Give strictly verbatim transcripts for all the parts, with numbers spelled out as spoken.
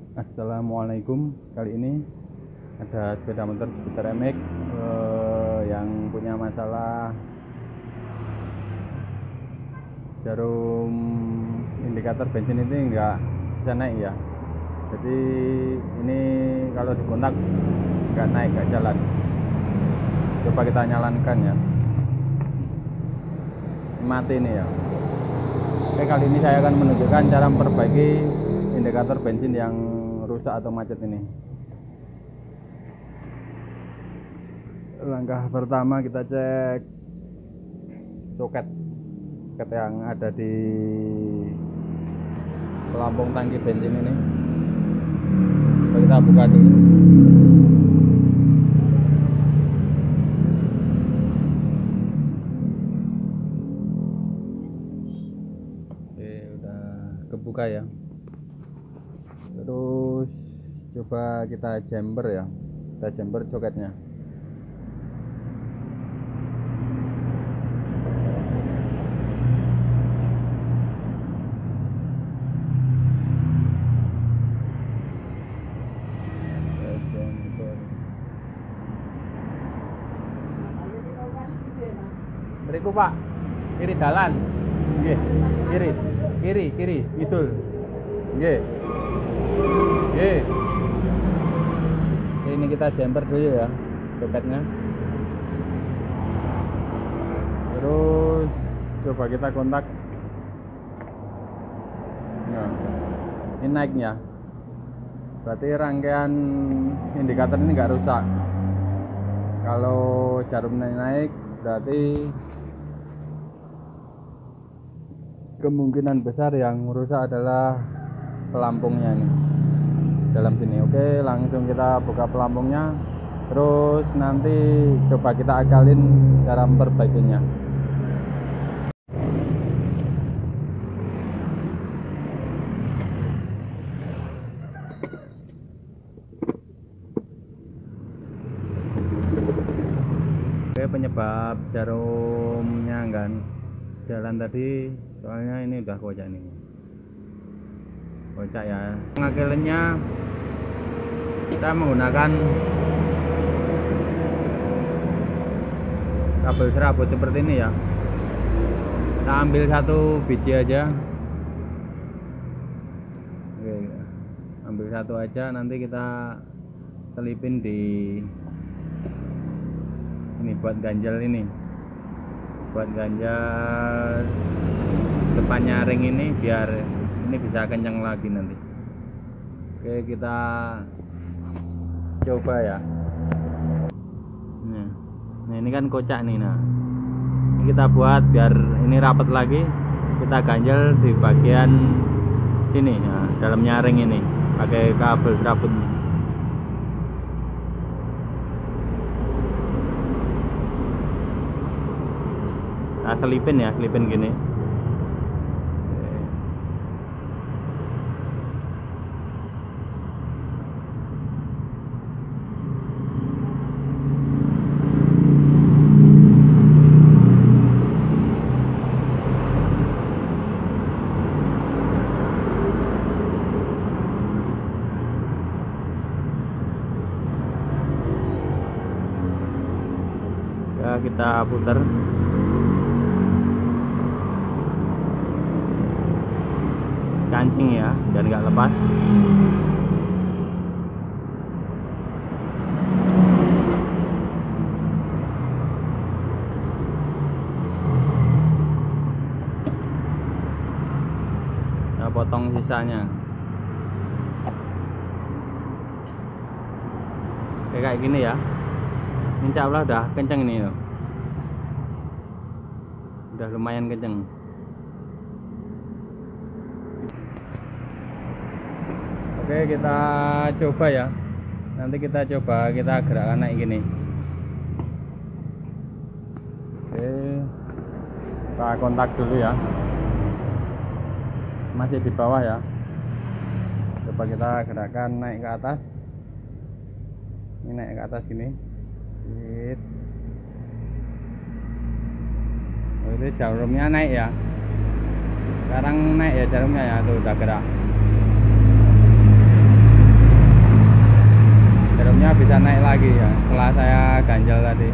Assalamualaikum. Kali ini ada sepeda motor skuter M X eh, yang punya masalah jarum indikator bensin ini enggak bisa naik ya. Jadi ini kalau dikontak enggak naik, enggak jalan. Coba kita nyalakan ya. Mati ini ya. Oke, kali ini saya akan menunjukkan cara memperbaiki indikator bensin yang rusak atau macet ini. Langkah pertama kita cek soket soket yang ada di pelampung tangki bensin ini. Coba kita buka dulu. Oke, udah kebuka ya. Terus coba kita jumper ya, kita jumper soketnya. Beriku Pak, kiri jalan, nggih, kiri, kiri, kiri, idul, nggih. Oke, ini kita jumper dulu ya soketnya. Terus coba kita kontak. Nah, ini naiknya. Berarti rangkaian indikator ini nggak rusak. Kalau jarumnya naik, berarti kemungkinan besar yang rusak adalah pelampungnya ini dalam sini. Oke, langsung kita buka pelampungnya, terus nanti coba kita akalin cara memperbaikinya. Oke, penyebab jarumnya kan jalan tadi, soalnya ini udah kocak nih, kocak ya. Pengakilannya kita menggunakan kabel serabut seperti ini ya. Kita ambil satu biji aja. Oke, ambil satu aja, nanti kita selipin di ini buat ganjal ini, buat ganjal depannya ring ini biar ini bisa kencang lagi nanti. Oke, kita coba ya. Nah, nah ini kan kocak nih. Nah, ini kita buat biar ini rapat lagi, kita ganjal di bagian sini, nah, dalamnya ring ini pakai kabel serabutnya. Nah, selipin ya, selipin gini. Ya, kita putar. Kancing ya, biar nggak lepas. Kita potong sisanya. Kayak gini ya. Insya Allah udah kenceng ini loh. Udah lumayan kenceng. Oke, kita coba ya. Nanti kita coba kita gerakkan naik gini. Oke, kita kontak dulu ya. Masih di bawah ya. Coba kita gerakkan naik ke atas. Ini naik ke atas gini. Oh, itu jarumnya naik ya. Sekarang naik ya jarumnya ya, tuh udah gerak. bisa naik lagi ya setelah saya ganjal tadi.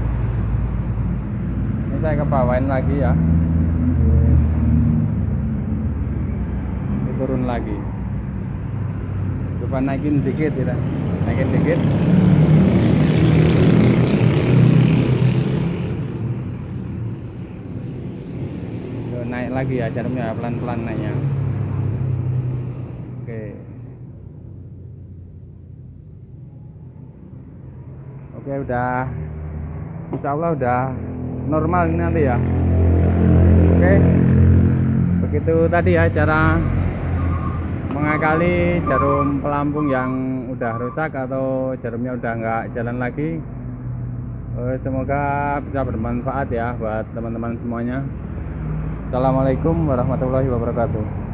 Ini saya ke bawain lagi ya. Ini turun lagi. Coba naikin dikit ya, naikin dikit. Yo, naik lagi ya jarumnya, pelan-pelan naiknya. Oke. Oke, udah, insya Allah udah normal ini nanti ya. Oke, begitu tadi ya cara mengakali jarum pelampung yang udah rusak atau jarumnya udah nggak jalan lagi. Semoga bisa bermanfaat ya buat teman-teman semuanya. Assalamualaikum warahmatullahi wabarakatuh.